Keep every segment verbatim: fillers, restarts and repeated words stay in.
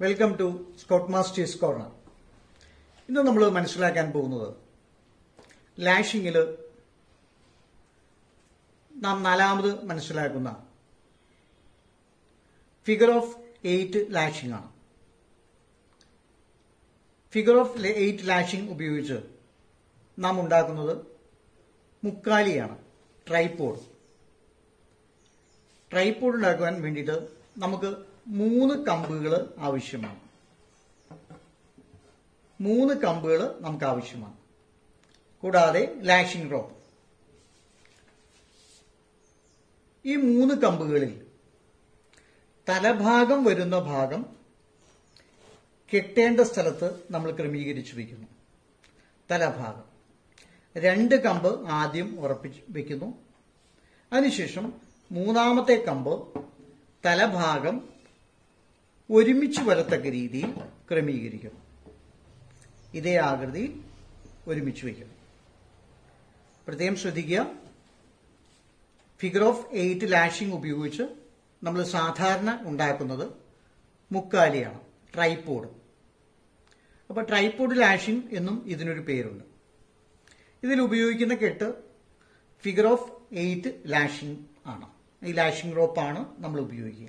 Welcome to scout masters corner. ഇന്ന് നമ്മൾ മനസ്സിലാക്കാൻ പോകുന്നത് ലാഷിങ്ങിൽ നാം നാലാമത് മനസ്സിലാക്കുന്ന ഫിഗർ ഓഫ് എയ്റ്റ് ലാഷിംഗ് ആണ്. ഫിഗർ ഓഫ് എയ്റ്റ് ലാഷിംഗ് ഉപയോഗിച്ച് നാം ഉണ്ടാക്കുന്നത് മുക്കാലിയാണ്, ട്രൈപോഡ്. ട്രൈപോഡ് ഉണ്ടാക്കുവാൻ വേണ്ടിയിട്ട് നമുക്ക് മൂന്ന് കമ്പുകൾ ആവശ്യമാണ്. മൂന്ന് കമ്പുകൾ നമുക്ക് ആവശ്യമാണ്, കൂടാതെ ലാഷിംഗ് റോപ്പ്. ഈ മൂന്ന് കമ്പുകളിൽ തലഭാഗം വരുന്ന ഭാഗം കെട്ടേണ്ട സ്ഥലത്ത് നമ്മൾ ക്രമീകരിച്ചു വയ്ക്കുന്നു. തലഭാഗം രണ്ട് കമ്പ് ആദ്യം ഉറപ്പിച്ച് വയ്ക്കുന്നു. അതിനുശേഷം മൂന്നാമത്തെ കമ്പ് തലഭാഗം ഒരുമിച്ച് വരത്തക്ക രീതിയിൽ ക്രമീകരിക്കുന്നു. ഇതേ ആകൃതിയിൽ ഒരുമിച്ച് വയ്ക്കുന്നു. പ്രത്യേകം ശ്രദ്ധിക്കുക, ഫിഗർ ഓഫ് എയ്റ്റ് ലാഷിംഗ് ഉപയോഗിച്ച് നമ്മൾ സാധാരണ ഉണ്ടാക്കുന്നത് മുക്കാലിയാണ്, ട്രൈപോഡ്. അപ്പോൾ ട്രൈപോഡ് ലാഷിംഗ് എന്നും ഇതിനൊരു പേരുണ്ട്. ഇതിൽ ഉപയോഗിക്കുന്ന കെട്ട് ഫിഗർ ഓഫ് എയ്റ്റ് ലാഷിംഗ് ആണ്. ഈ ലാഷിംഗ് റോപ്പാണ് നമ്മൾ ഉപയോഗിക്കുക.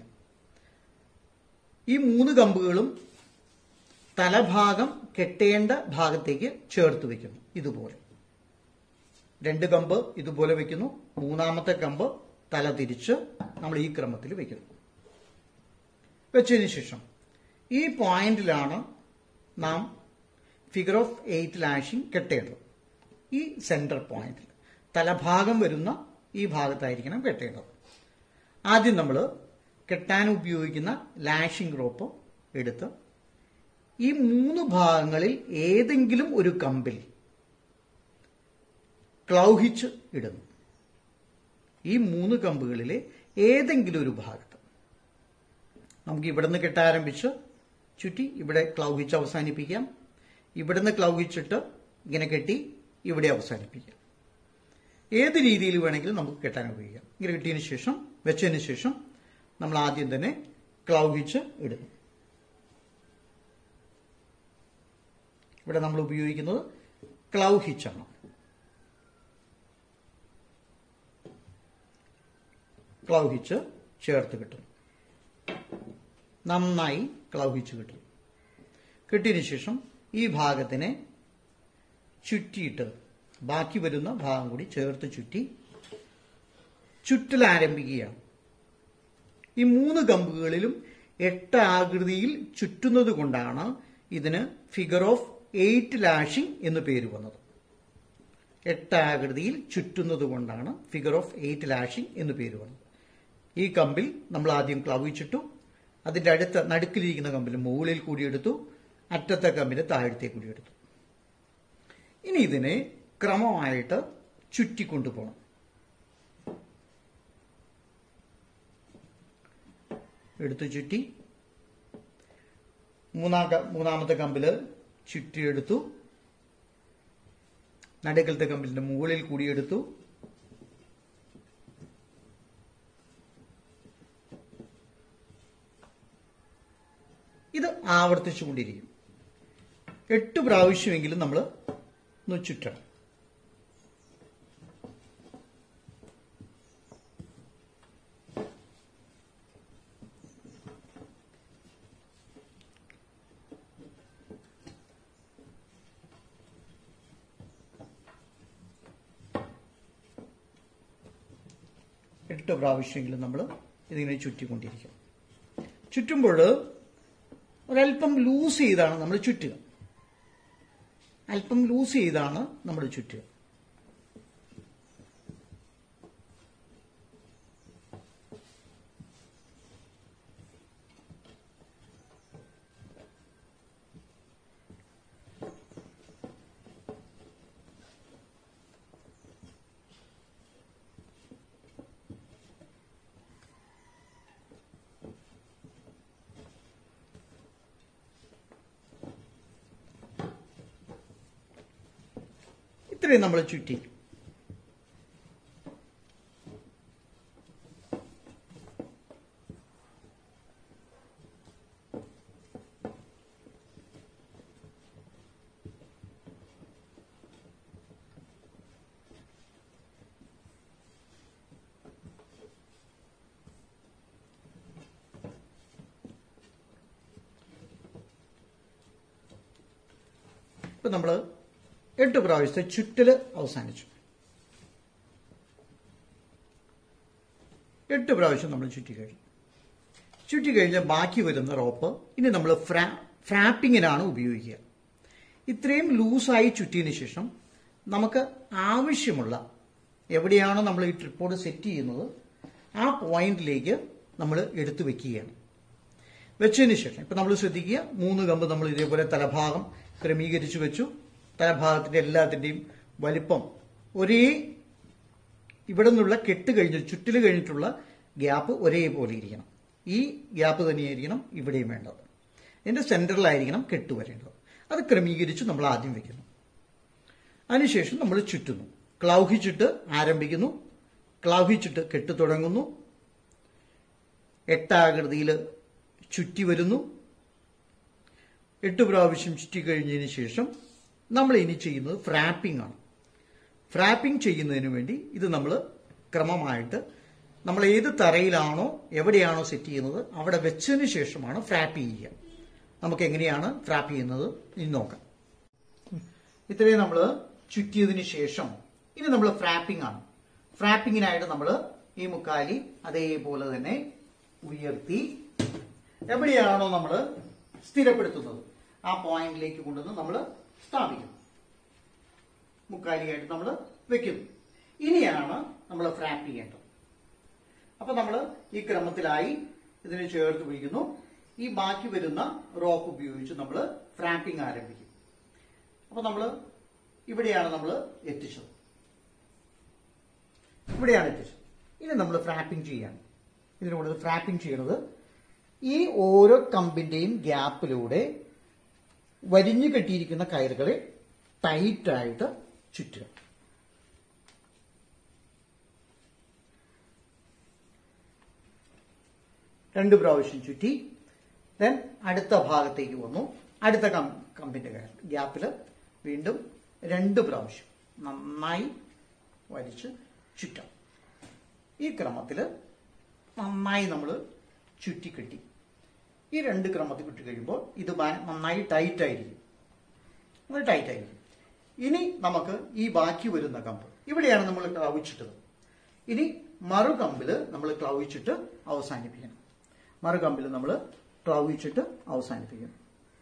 ഈ മൂന്ന് കമ്പുകളും തലഭാഗം കെട്ടേണ്ട ഭാഗത്തേക്ക് ചേർത്ത് വയ്ക്കുന്നു. ഇതുപോലെ രണ്ട് കമ്പ് ഇതുപോലെ വയ്ക്കുന്നു. മൂന്നാമത്തെ കമ്പ് തല തിരിച്ച് നമ്മൾ ഈ ക്രമത്തിൽ വയ്ക്കുന്നു. വെച്ചതിന് ശേഷം ഈ പോയിന്റിലാണ് നാം ഫിഗർ ഓഫ് എയ്റ്റ് ലാഷിംഗ് കെട്ടേണ്ടത്. ഈ സെന്റർ പോയിന്റിൽ തലഭാഗം വരുന്ന ഈ ഭാഗത്തായിരിക്കണം കെട്ടേണ്ടത്. ആദ്യം നമ്മൾ കെട്ടാൻ ഉപയോഗിക്കുന്ന ലാഷിംഗ് റോപ്പ് എടുത്ത് ഈ മൂന്ന് ഭാഗങ്ങളിൽ ഏതെങ്കിലും ഒരു കമ്പിൽ ക്ലൗഹിച്ച് ഇടുന്നു. ഈ മൂന്ന് കമ്പുകളിലെ ഏതെങ്കിലും ഒരു ഭാഗത്ത് നമുക്ക് ഇവിടുന്ന് കെട്ടാരംഭിച്ച് ചുറ്റി ഇവിടെ ക്ലൗഹിച്ച് അവസാനിപ്പിക്കാം. ഇവിടുന്ന് ക്ലൗഹിച്ചിട്ട് ഇങ്ങനെ കെട്ടി ഇവിടെ അവസാനിപ്പിക്കാം. ഏത് രീതിയിൽ വേണമെങ്കിലും നമുക്ക് കെട്ടാൻ ഉപയോഗിക്കാം. ഇങ്ങനെ കെട്ടിയതിനു ശേഷം വെച്ചതിന് ശേഷം നമ്മൾ ആദ്യം തന്നെ ക്ലൗഹിച്ച് ഇടുന്നു. ഇവിടെ നമ്മൾ ഉപയോഗിക്കുന്നത് ക്ലൗഹിച്ചാണ്. ക്ലൗഹിച്ച് ചേർത്ത് കിട്ടും. നന്നായി ക്ലൗഹിച്ച് കിട്ടും. കിട്ടിയതിനു ശേഷം ഈ ഭാഗത്തിനെ ചുറ്റിയിട്ട് ബാക്കി വരുന്ന ഭാഗം കൂടി ചേർത്ത് ചുറ്റി ചുറ്റൽ ആരംഭിക്കുകയാണ്. ഈ മൂന്ന് കമ്പുകളിലും എട്ട് ആകൃതിയിൽ ചുറ്റുന്നത് കൊണ്ടാണ് ഇതിന് ഫിഗർ ഓഫ് എയ്റ്റ് ലാഷിംഗ് എന്ന് പേര് വന്നത്. എട്ട് ആകൃതിയിൽ ചുറ്റുന്നത് കൊണ്ടാണ് ഫിഗർ ഓഫ് എയ്റ്റ് ലാഷിംഗ് എന്ന് പേര് വന്നത്. ഈ കമ്പിൽ നമ്മൾ ആദ്യം ക്ലൗഹിച്ചിട്ടു. അതിന്റെ അടുത്ത നടുക്കിലിരിക്കുന്ന കമ്പിൽ മുകളിൽ കൂടി എടുത്തു, അറ്റത്തെ കമ്പിന് താഴത്തെ കൂടി എടുത്തു. ഇനി ഇതിനെ ക്രമമായിട്ട് ചുറ്റിക്കൊണ്ടുപോകണം. എടുത്തു ചുറ്റി മൂന്നാം മൂന്നാമത്തെ കമ്പില് ചുറ്റിയെടുത്തു. നടുക്കലത്തെ കമ്പിലിന്റെ മുകളിൽ കൂടി എടുത്തു. ഇത് ആവർത്തിച്ചുകൊണ്ടിരിക്കും. എട്ട് പ്രാവശ്യമെങ്കിലും നമ്മൾ ഒന്ന് ചുറ്റണം. എട്ട് പ്രാവശ്യമെങ്കിലും നമ്മൾ ഇതിങ്ങനെ ചുറ്റിക്കൊണ്ടിരിക്കും. ചുറ്റുമ്പോൾ ഒരല്പം ലൂസ് ചെയ്താണ് നമ്മൾ ചുറ്റുക. അല്പം ലൂസ് ചെയ്താണ് നമ്മൾ ചുറ്റുക. ഇത്രയും നമ്മൾ ചുറ്റി. ഇപ്പൊ നമ്മൾ എട്ട് പ്രാവശ്യത്തെ ചുറ്റല് അവസാനിച്ചു. എട്ട് പ്രാവശ്യം നമ്മൾ ചുറ്റി കഴിഞ്ഞു. ചുറ്റി കഴിഞ്ഞ ബാക്കി വരുന്ന റോപ്പ് ഇനി നമ്മൾ ഫ്രാ ഫ്രാപ്പിങ്ങിനാണ് ഉപയോഗിക്കുക. ഇത്രയും ലൂസായി ചുറ്റിയതിന് ശേഷം നമുക്ക് ആവശ്യമുള്ള എവിടെയാണോ നമ്മൾ ഈ ട്രിപ്പോഡ് സെറ്റ് ചെയ്യുന്നത് ആ പോയിന്റിലേക്ക് നമ്മൾ എടുത്തു വെക്കുകയാണ്. വെച്ചതിന് ശേഷം ഇപ്പൊ നമ്മൾ ശ്രദ്ധിക്കുക, മൂന്ന് കമ്പ് നമ്മൾ ഇതേപോലെ തലഭാഗം ക്രമീകരിച്ചു വെച്ചു. തലഭാഗത്തിന്റെ എല്ലാത്തിന്റെയും വലിപ്പം ഒരേ, ഇവിടെ നിന്നുള്ള കെട്ട് കഴിഞ്ഞ് ചുറ്റിൽ കഴിഞ്ഞിട്ടുള്ള ഗ്യാപ്പ് ഒരേപോലെ ഇരിക്കണം. ഈ ഗ്യാപ്പ് തന്നെയായിരിക്കണം ഇവിടെയും വേണ്ടത്. ഇതിന്റെ സെന്ററിലായിരിക്കണം കെട്ട് വരേണ്ടത്. അത് ക്രമീകരിച്ച് നമ്മൾ ആദ്യം വെക്കുന്നു. അതിനുശേഷം നമ്മൾ ചുറ്റുന്നു. ക്ലൗഹിച്ചിട്ട് ആരംഭിക്കുന്നു, ക്ലൗഹിച്ചിട്ട് കെട്ട് തുടങ്ങുന്നു, എട്ടാകൃതിയിൽ ചുറ്റി വരുന്നു. എട്ട് പ്രാവശ്യം ചുറ്റി കഴിഞ്ഞതിന് ശേഷം നമ്മൾ ഇനി ചെയ്യുന്നത് ഫ്രാപ്പിംഗ് ആണ്. ഫ്രാപ്പിംഗ് ചെയ്യുന്നതിന് വേണ്ടി ഇത് നമ്മൾ ക്രമമായിട്ട് നമ്മൾ ഏത് തറയിലാണോ എവിടെയാണോ സെറ്റ് ചെയ്യുന്നത് അവിടെ വെച്ചതിന് ശേഷമാണ് ഫ്രാപ്പ് ചെയ്യുക. നമുക്ക് എങ്ങനെയാണ് ഫ്രാപ്പ് ചെയ്യുന്നത് ഇനി നോക്കാം. ഇത്രയും നമ്മൾ ചുറ്റിയതിന് ശേഷം ഇനി നമ്മൾ ഫ്രാപ്പിംഗ് ആണ്. ഫ്രാപ്പിങ്ങിനായിട്ട് നമ്മൾ ഈ മുക്കാലി അതേപോലെ തന്നെ ഉയർത്തി എവിടെയാണോ നമ്മൾ സ്ഥിരപ്പെടുത്തുന്നത് ആ പോയിന്റിലേക്ക് കൊണ്ടുവന്ന് നമ്മൾ സ്ഥാപിക്കും. മുക്കാലിയായിട്ട് നമ്മൾ വെക്കുന്നു. ഇനിയാണ് നമ്മൾ ഫ്രാപ്പ് ചെയ്യേണ്ടത്. അപ്പൊ നമ്മൾ ഈ ക്രമത്തിലായി ഇതിനെ ചേർത്ത് പിടിക്കുന്നു. ഈ ബാക്കി വരുന്ന റോപ്പ് ഉപയോഗിച്ച് നമ്മൾ ഫ്രാപ്പിംഗ് ആരംഭിക്കും. അപ്പൊ നമ്മൾ ഇവിടെയാണ് നമ്മൾ എത്തിച്ചത്, ഇവിടെയാണ് എത്തിച്ചത്. ഇനി നമ്മൾ ഫ്രാപ്പിംഗ് ചെയ്യാണ്. ഇതിനോട് ഫ്രാപ്പിംഗ് ചെയ്യണത് ഈ ഓരോ കമ്പിന്റെയും ഗ്യാപ്പിലൂടെ വരിഞ്ഞു കെട്ടിയിരിക്കുന്ന കയറുകളെ ടൈറ്റായിട്ട് ചുറ്റുക. രണ്ട് പ്രാവശ്യം ചുറ്റി. ദെൻ അടുത്ത ഭാഗത്തേക്ക് വന്നു. അടുത്ത കമ്പിന്റെ ഗ്യാപ്പിൽ വീണ്ടും രണ്ട് പ്രാവശ്യം നന്നായി വലിച്ച് ചുറ്റാം. ഈ ക്രമത്തിൽ നന്നായി നമ്മൾ ചുറ്റിക്കെട്ടി. ഈ രണ്ട് ക്രമത്തിൽ കിട്ടി കഴിയുമ്പോൾ ഇത് നന്നായി ടൈറ്റ് ആയിരിക്കും, അത് ടൈറ്റ് ആയിരിക്കും. ഇനി നമുക്ക് ഈ ബാക്കി വരുന്ന കമ്പ് ഇവിടെയാണ് നമ്മൾ ക്ലൗച്ചിട്ടത്. ഇനി മറുകമ്പില് നമ്മൾ ക്ലൗച്ചിട്ട് അവസാനിപ്പിക്കണം. മറുകമ്പിൽ നമ്മൾ ക്ലൗച്ചിട്ട് അവസാനിപ്പിക്കണം.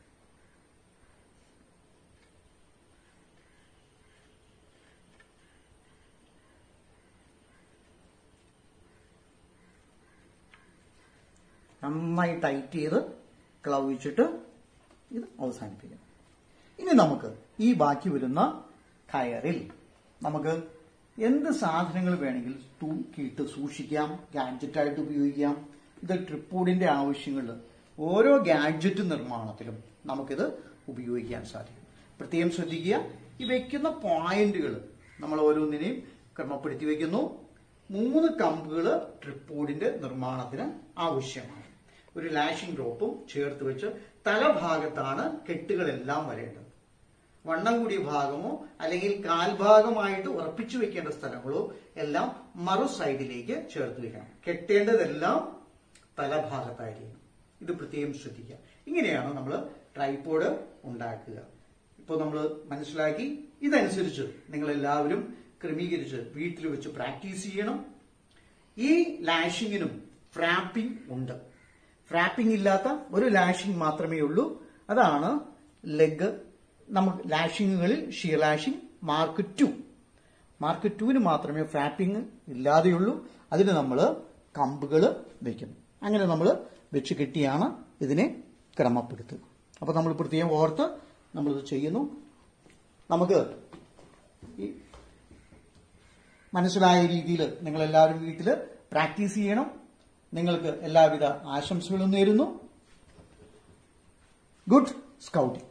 നന്നായി ടൈറ്റ് ചെയ്ത് ക്ലൗച്ചിട്ട് ഇത് അവസാനിപ്പിക്കണം. ഇനി നമുക്ക് ഈ ബാക്കി വരുന്ന കയറിൽ നമുക്ക് എന്ത് സാധനങ്ങൾ വേണമെങ്കിൽ തൂക്കിയിട്ട് സൂക്ഷിക്കാം, ഗാഡ്ജറ്റായിട്ട് ഉപയോഗിക്കാം. ഇത് ട്രിപ്പോഡിന്റെ ആവശ്യങ്ങളിൽ ഓരോ ഗാഡ്ജറ്റ് നിർമ്മാണത്തിലും നമുക്കിത് ഉപയോഗിക്കാൻ സാധിക്കും. പ്രത്യേകം ശ്രദ്ധിക്കുക, ഈ വെക്കുന്ന പോയിന്റുകൾ നമ്മൾ ഓരോന്നിനെയും ക്രമപ്പെടുത്തി വെക്കുന്നു. മൂന്ന് കമ്പുകൾ ട്രിപ്പോഡിന്റെ നിർമ്മാണത്തിന് ആവശ്യമാണ്. ഒരു ലാഷിംഗ് റോപ്പും ചേർത്ത് വെച്ച് തലഭാഗത്താണ് കെട്ടുകളെല്ലാം വരേണ്ടത്. വണ്ണം കൂടിയ ഭാഗമോ അല്ലെങ്കിൽ കാൽഭാഗമായിട്ട് ഉറപ്പിച്ചു വെക്കേണ്ട സ്ഥലങ്ങളോ എല്ലാം മറു സൈഡിലേക്ക് ചേർത്ത് വെക്കണം. കെട്ടേണ്ടതെല്ലാം തലഭാഗത്തായിരിക്കണം. ഇത് പ്രത്യേകം ശ്രദ്ധിക്കുക. ഇങ്ങനെയാണ് നമ്മൾ ട്രൈപോഡ് ഉണ്ടാക്കുക. ഇപ്പോൾ നമ്മൾ മനസ്സിലാക്കി. ഇതനുസരിച്ച് നിങ്ങൾ എല്ലാവരും ക്രമീകരിച്ച് വീട്ടിൽ വെച്ച് പ്രാക്ടീസ് ചെയ്യണം. ഈ ലാഷിങ്ങിനും ഫ്രാപ്പിംഗ് ഉണ്ട്. ഫ്രാപ്പിംഗ് ഇല്ലാത്ത ഒരു ലാഷിംഗ് മാത്രമേ ഉള്ളൂ. അതാണ് ലെഗ്. നമുക്ക് ലാഷിങ്ങുകളിൽ shear lashing mark two mark ടുവിന് മാത്രമേ ഫ്രാപ്പിംഗ് ഇല്ലാതെയുള്ളൂ. അതിന് നമ്മൾ കമ്പുകൾ വെക്കുന്നു. അങ്ങനെ നമ്മൾ വെച്ച് കെട്ടിയാണ് ഇതിനെ ക്രമപ്പെടുത്തുക. അപ്പൊ നമ്മൾ പ്രത്യേകം ഓർത്ത് നമ്മളിത് ചെയ്യുന്നു. നമുക്ക് ഈ മനസ്സിലായ രീതിയിൽ നിങ്ങൾ എല്ലാവരും വീട്ടിൽ പ്രാക്ടീസ് ചെയ്യണം. നിങ്ങൾക്ക് എല്ലാവിധ ആശംസകളും നേരുന്നു. Good scouting.